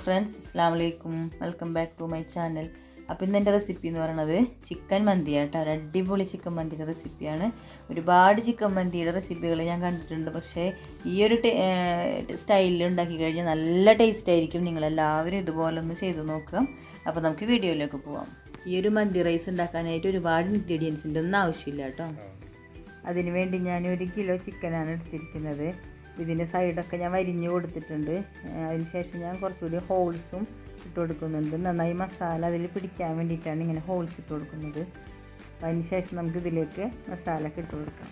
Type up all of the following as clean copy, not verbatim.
Friends, അസ്സലാമു അലൈക്കും. Welcome back to my channel. അപ്പോൾ ഇന്ന് എൻ്റെ റെസിപ്പി എന്ന് പറയുന്നത് ചിക്കൻ മന്തിയാണ് കേട്ടോ. ഒരു അടിപൊളി ചിക്കൻ മന്തിയുടെ റെസിപ്പിയാണ്. ഒരുപാട് ചിക്കൻ മന്തിയുടെ റെസിപ്പികൾ ഞാൻ കണ്ടിട്ടുണ്ട്. പക്ഷേ ഈ ഒരു സ്റ്റൈലിൽ ഉണ്ടാക്കി കഴിഞ്ഞാൽ നല്ല ടേസ്റ്റ് ആയിരിക്കും. നിങ്ങളെല്ലാവരും ഇതുപോലെ ഒന്ന് ചെയ്ത് നോക്കുക. അപ്പോൾ നമുക്ക് വീഡിയോയിലേക്ക് പോവാം. ഈ ഒരു മന്തി റൈസ് ഉണ്ടാക്കാനായിട്ട് ഒരുപാട് ഇൻഗ്രീഡിയൻസിൻ്റെ ഒന്നും ആവശ്യമില്ല കേട്ടോ. അതിനുവേണ്ടി ഞാൻ 1 കിലോ ചിക്കനാണ് എടുത്തിരിക്കുന്നത്. ഇതിൻ്റെ സൈഡൊക്കെ ഞാൻ വരിഞ്ഞ് കൊടുത്തിട്ടുണ്ട്. അതിനുശേഷം ഞാൻ കുറച്ചുകൂടി ഹോൾസും ഇട്ട് കൊടുക്കുന്നുണ്ട്. നന്നായി മസാല അതിൽ പിടിക്കാൻ വേണ്ടിയിട്ടാണ് ഇങ്ങനെ ഹോൾസ് ഇട്ട് കൊടുക്കുന്നത്. അപ്പോൾ അതിനുശേഷം നമുക്ക് ഇതിലേക്ക് മസാല ഒക്കെ ഇട്ട് കൊടുക്കാം.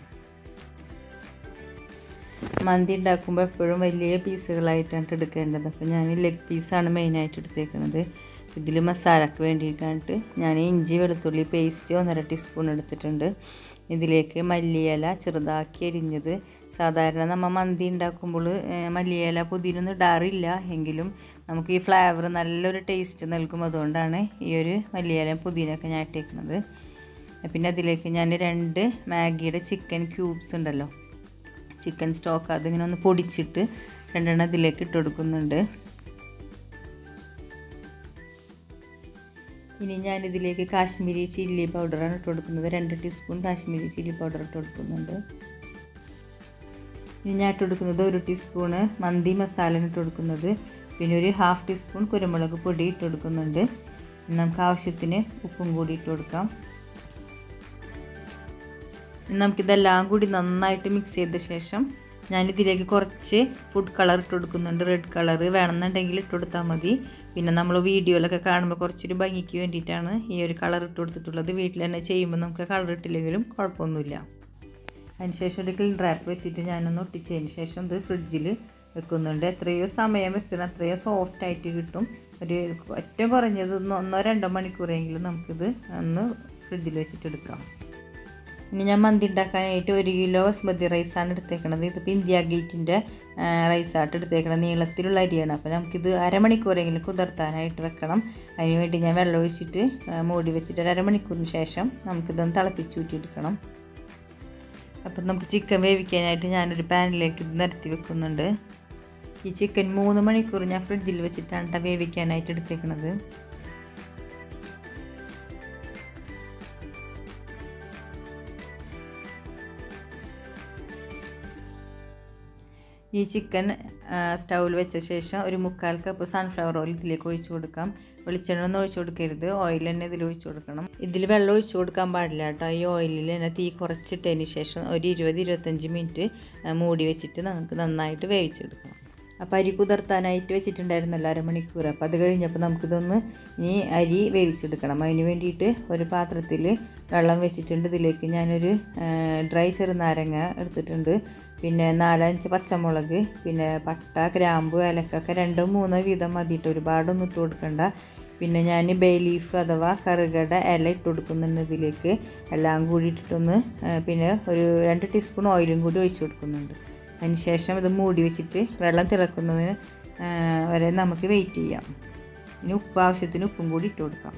മന്തി ഉണ്ടാക്കുമ്പോൾ എപ്പോഴും വലിയ പീസുകളായിട്ടാണ് എടുക്കേണ്ടത്. അപ്പോൾ ഞാൻ ലെഗ് പീസാണ് മെയിനായിട്ട് എടുത്തേക്കുന്നത്. ഇതിൽ മസാലയ്ക്ക് വേണ്ടിയിട്ടായിട്ട് ഞാൻ ഇഞ്ചി വെളുത്തുള്ളി പേസ്റ്റ് 1.5 ടീസ്പൂൺ എടുത്തിട്ടുണ്ട്. ഇതിലേക്ക് മല്ലിയില ചെറുതാക്കി അരിഞ്ഞത്. സാധാരണ നമ്മൾ മന്തി ഉണ്ടാക്കുമ്പോൾ മല്ലിയില പുതിനൊന്നും ഇടാറില്ല. എങ്കിലും നമുക്ക് ഈ ഫ്ലേവർ നല്ലൊരു ടേസ്റ്റ് നൽകും. അതുകൊണ്ടാണ് ഈ ഒരു മല്ലിയില പുതിനൊക്കെ ഞാൻ ഇട്ടേക്കുന്നത്. പിന്നെ അതിലേക്ക് ഞാൻ 2 മാഗിയുടെ ചിക്കൻ ക്യൂബ്സ് ഉണ്ടല്ലോ, ചിക്കൻ സ്റ്റോക്ക്, അതിങ്ങനെ ഒന്ന് പൊടിച്ചിട്ട് 2 എണ്ണം ഇതിലേക്ക് ഇട്ട് കൊടുക്കുന്നുണ്ട്. ഇനി ഞാനിതിലേക്ക് കാശ്മീരി ചില്ലി പൗഡറാണ് ഇട്ട് കൊടുക്കുന്നത്. 2 ടീസ്പൂൺ കാശ്മീരി ചില്ലി പൗഡർ ഇട്ട് കൊടുക്കുന്നുണ്ട്. ഇനി ഞാൻ ഇട്ട് കൊടുക്കുന്നത് 1 ടീസ്പൂണ് മന്തി മസാല ഇട്ട് കൊടുക്കുന്നത്. പിന്നെ ഒരു 1/2 ടീസ്പൂൺ കുരുമുളക് പൊടി ഇട്ട് കൊടുക്കുന്നുണ്ട്. നമുക്ക് ആവശ്യത്തിന് ഉപ്പും കൂടി ഇട്ട് കൊടുക്കാം. നമുക്കിതെല്ലാം കൂടി നന്നായിട്ട് മിക്സ് ചെയ്ത ശേഷം ഞാനിതിലേക്ക് കുറച്ച് ഫുഡ് കളർ ഇട്ട് കൊടുക്കുന്നുണ്ട്. റെഡ് കളർ വേണമെന്നുണ്ടെങ്കിൽ ഇട്ട് കൊടുത്താൽ മതി. പിന്നെ നമ്മൾ വീഡിയോയിലൊക്കെ കാണുമ്പോൾ കുറച്ചൊരു ഭംഗിക്ക് വേണ്ടിയിട്ടാണ് ഈ ഒരു കളർ ഇട്ട് കൊടുത്തിട്ടുള്ളത്. വീട്ടിൽ തന്നെ ചെയ്യുമ്പോൾ നമുക്ക് കളർ ഇട്ടില്ലെങ്കിലും കുഴപ്പമൊന്നുമില്ല. അതിനുശേഷം ഒരു ക്ലീൻ റാപ്പ് വെച്ചിട്ട് ഞാനൊന്ന് ഒട്ടിച്ചതിന് ശേഷം ഇത് ഫ്രിഡ്ജിൽ വെക്കുന്നുണ്ട്. എത്രയോ സമയം വെക്കണം അത്രയോ സോഫ്റ്റായിട്ട് കിട്ടും. ഒരു ഏറ്റവും കുറഞ്ഞത് 1-2 മണിക്കൂറെങ്കിലും നമുക്കിത് ഒന്ന് ഫ്രിഡ്ജിൽ വെച്ചിട്ടെടുക്കാം. ഇനി ഞാൻ മന്തി ഉണ്ടാക്കാനായിട്ട് 1 കിലോ ബസ്മതി റൈസാണ് എടുത്തേക്കണത്. ഇതിപ്പോൾ ഇന്ത്യ ഗേറ്റിൻ്റെ റൈസായിട്ട് എടുത്തേക്കണത്. നീളത്തിലുള്ള അരിയാണ്. അപ്പോൾ നമുക്കിത് അരമണിക്കൂറെങ്കിലും കുതിർത്താനായിട്ട് വെക്കണം. അതിനുവേണ്ടി ഞാൻ വെള്ളം ഒഴിച്ചിട്ട് മൂടി വെച്ചിട്ട് 1/2 മണിക്കൂറിന് ശേഷം നമുക്കിതൊന്ന് തിളപ്പിച്ചൂറ്റിയെടുക്കണം. അപ്പം നമുക്ക് ചിക്കൻ വേവിക്കാനായിട്ട് ഞാനൊരു പാനിലേക്ക് ഇത് നിരത്തി വെക്കുന്നുണ്ട്. ഈ ചിക്കൻ 3 മണിക്കൂർ ഞാൻ ഫ്രിഡ്ജിൽ വെച്ചിട്ടാണ് വേവിക്കാനായിട്ട് എടുത്തേക്കണത്. ഈ ചിക്കൻ സ്റ്റൗവിൽ വെച്ച ശേഷം ഒരു 1/4 കപ്പ് സൺഫ്ലവർ ഓയിൽ ഇതിലേക്ക് ഒഴിച്ചു കൊടുക്കാം. വെളിച്ചെണ്ണ ഒന്നും ഒഴിച്ചു കൊടുക്കരുത്, ഓയിൽ തന്നെ ഇതിൽ ഒഴിച്ചു കൊടുക്കണം. ഇതിൽ വെള്ളം ഒഴിച്ചു കൊടുക്കാൻ പാടില്ല കേട്ടോ. ഈ ഓയിലിൽ തന്നെ തീ കുറച്ചിട്ടതിന് ശേഷം ഒരു 20-25 മിനിറ്റ് മൂടി വെച്ചിട്ട് നമുക്ക് നന്നായിട്ട് വേവിച്ചെടുക്കണം. അപ്പോൾ അരി കുതിർത്താനായിട്ട് വെച്ചിട്ടുണ്ടായിരുന്നല്ലോ 1/2 മണിക്കൂർ. അപ്പോൾ അത് കഴിഞ്ഞപ്പോൾ നമുക്കിതൊന്ന് ഇനി അരി വേവിച്ചെടുക്കണം. അതിന് വേണ്ടിയിട്ട് ഒരു പാത്രത്തിൽ വെള്ളം വെച്ചിട്ടുണ്ട്. ഇതിലേക്ക് ഞാനൊരു ഡ്രൈ ചെറുനാരങ്ങ എടുത്തിട്ടുണ്ട്. പിന്നെ 4-5 പച്ചമുളക്, പിന്നെ പട്ട ഗ്രാമ്പു ഏലക്കൊക്കെ 2-3 വീതം മതിയിട്ട് ഒരുപാടൊന്നും ഇട്ട് കൊടുക്കണ്ട. പിന്നെ ഞാൻ ബേ ലീഫ് അഥവാ കറുകട ഇല ഇട്ട് കൊടുക്കുന്നുണ്ട് ഇതിലേക്ക്. എല്ലാം കൂടി ഇട്ടിട്ടൊന്ന് പിന്നെ ഒരു 2 ടീസ്പൂൺ ഓയിലും കൂടി ഒഴിച്ച് കൊടുക്കുന്നുണ്ട്. അതിന് ശേഷം ഇത് മൂടി വെച്ചിട്ട് വെള്ളം തിളക്കുന്നതിന് വരെ നമുക്ക് വെയിറ്റ് ചെയ്യാം. ഇനി ഉപ്പ് ആവശ്യത്തിന് ഉപ്പും കൂടി ഇട്ട് കൊടുക്കാം.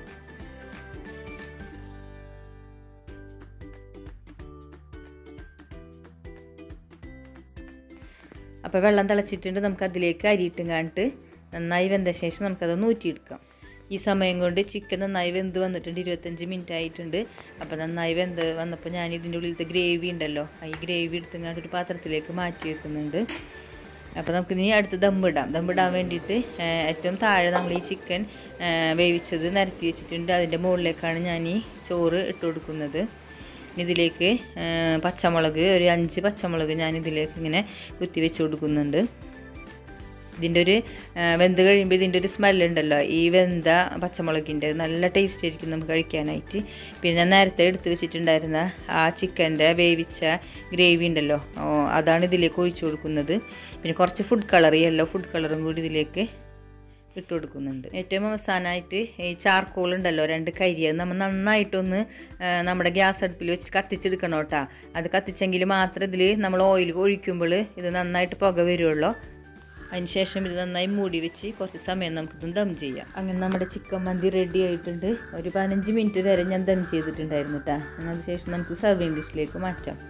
അപ്പോൾ വെള്ളം തിളച്ചിട്ടുണ്ട്. നമുക്കതിലേക്ക് അരിയിട്ടും കാണിട്ട് നന്നായി വെന്ത ശേഷം നമുക്കതൊന്ന് ഊറ്റിയെടുക്കാം. ഈ സമയം കൊണ്ട് ചിക്കൻ നന്നായി വെന്ത് വന്നിട്ടുണ്ട്. 25 മിനിറ്റ് ആയിട്ടുണ്ട്. അപ്പോൾ നന്നായി വെന്ത് വന്നപ്പോൾ ഞാൻ ഇതിൻ്റെ ഉള്ളിലത്തെ ഗ്രേവി ഉണ്ടല്ലോ, ഈ ഗ്രേവി എടുത്തുകൊണ്ട് ഒരു പാത്രത്തിലേക്ക് മാറ്റി വെക്കുന്നുണ്ട്. അപ്പോൾ നമുക്കിനി അടുത്ത് ദമ്മിടാൻ വേണ്ടിയിട്ട് ഏറ്റവും താഴെ നമ്മൾ ഈ ചിക്കൻ വേവിച്ചത് നിരത്തി വെച്ചിട്ടുണ്ട്. അതിൻ്റെ മുകളിലേക്കാണ് ഞാൻ ഈ ചോറ് ഇട്ട് കൊടുക്കുന്നത്. ഇതിലേക്ക് പച്ചമുളക് ഒരു 5 പച്ചമുളക് ഞാൻ ഇതിലേക്ക് ഇങ്ങനെ കുത്തി വെച്ച് കൊടുക്കുന്നുണ്ട്. ഇതിൻ്റെ ഒരു വെന്ത് കഴിയുമ്പോൾ ഇതിൻ്റെ ഒരു സ്മെല്ലുണ്ടല്ലോ, ഈ വെന്ത പച്ചമുളകിൻ്റെ നല്ല ടേസ്റ്റ് ആയിരിക്കും നമുക്ക് കഴിക്കാനായിട്ട്. പിന്നെ ഞാൻ നേരത്തെ എടുത്ത് വെച്ചിട്ടുണ്ടായിരുന്ന ആ ചിക്കൻ്റെ വേവിച്ച ഗ്രേവി ഉണ്ടല്ലോ, അതാണ് ഇതിലേക്ക് ഒഴിച്ചു കൊടുക്കുന്നത്. പിന്നെ കുറച്ച് ഫുഡ് കളർ, യെല്ലോ ഫുഡ് കളറും കൂടി ഇതിലേക്ക് ഇട്ട് കൊടുക്കുന്നുണ്ട്. ഏറ്റവും അവസാനമായിട്ട് ഈ ചാർക്കോൾ ഉണ്ടല്ലോ, 2 കരി, അത് നമ്മൾ നന്നായിട്ടൊന്ന് നമ്മുടെ ഗ്യാസ് അടുപ്പിൽ വെച്ച് കത്തിച്ചെടുക്കണം കേട്ടോ. അത് കത്തിച്ചെങ്കിൽ മാത്രം ഇതിൽ നമ്മൾ ഓയിൽ ഒഴിക്കുമ്പോൾ ഇത് നന്നായിട്ട് പുക വരുള്ളൂ. അതിനുശേഷം ഇത് നന്നായി മൂടി വെച്ച് കുറച്ച് സമയം നമുക്കിത് ദം ചെയ്യാം. അങ്ങനെ നമ്മുടെ ചിക്കൻ മന്തി റെഡി ആയിട്ടുണ്ട്. ഒരു 15 മിനിറ്റ് വരെ ഞാൻ ദം ചെയ്തിട്ടുണ്ടായിരുന്നു കേട്ടോ. അതിനുശേഷം നമുക്ക് സർവിങ് ഡിഷിലേക്ക് മാറ്റാം.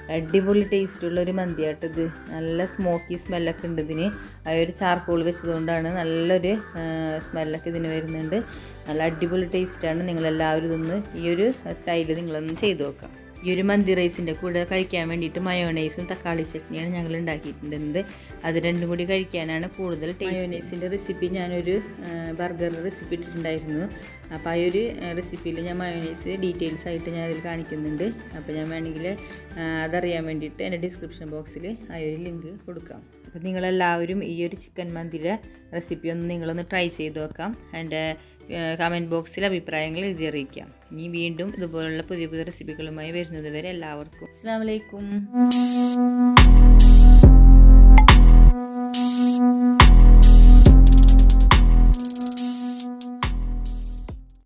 അടിപൊളി ടേസ്റ്റുള്ളൊരു മന്തിയാട്ടത്. നല്ല സ്മോക്കി സ്മെല്ലൊക്കെ ഉണ്ട് ഇതിന്. ആ ഒരു ചാർക്കോൾ വെച്ചതുകൊണ്ടാണ് നല്ലൊരു സ്മെല്ലൊക്കെ ഇതിന് വരുന്നുണ്ട്. നല്ല അടിപൊളി ടേസ്റ്റാണ്. നിങ്ങളെല്ലാവരും ഇതൊന്ന് ഈ ഒരു സ്റ്റൈലിൽ നിങ്ങളൊന്ന് ചെയ്ത് നോക്കാം. ഈ ഒരു മന്തി റൈസിൻ്റെ കൂടെ കഴിക്കാൻ വേണ്ടിയിട്ട് മയോണൈസും തക്കാളി ചട്നിയാണ് ഞങ്ങൾ ഉണ്ടാക്കിയിട്ടുള്ളത്. അത് രണ്ടും കൂടി കഴിക്കാനാണ് കൂടുതൽ ടേസ്റ്റ്. മയോണൈസിൻ്റെ റെസിപ്പി ഞാനൊരു ബർഗർ റെസിപ്പി ഇട്ടിട്ടുണ്ടായിരുന്നു. അപ്പോൾ ആ ഒരു റെസിപ്പിയിൽ ഞാൻ മയോണൈസ് ഡീറ്റെയിൽസ് ആയിട്ട് ഞാൻ അതിൽ കാണിക്കുന്നുണ്ട്. അപ്പോൾ ഞാൻ വേണമെങ്കിൽ അതറിയാൻ വേണ്ടിയിട്ട് എൻ്റെ ഡിസ്ക്രിപ്ഷൻ ബോക്സിൽ ആ ഒരു ലിങ്ക് കൊടുക്കാം. അപ്പോൾ നിങ്ങളെല്ലാവരും ഈ ഒരു ചിക്കൻ മന്തിയുടെ റെസിപ്പി നിങ്ങളൊന്ന് ട്രൈ ചെയ്ത് നോക്കാം. എൻ്റെ കമൻറ്റ് ബോക്സിൽ അഭിപ്രായങ്ങൾ എഴുതി അറിയിക്കാം. ഇനി വീണ്ടും ഇതുപോലുള്ള പുതിയ പുതിയ റെസിപ്പികളുമായി വരുന്നത് വരെ എല്ലാവർക്കും അസ്സലാമു അലൈക്കും.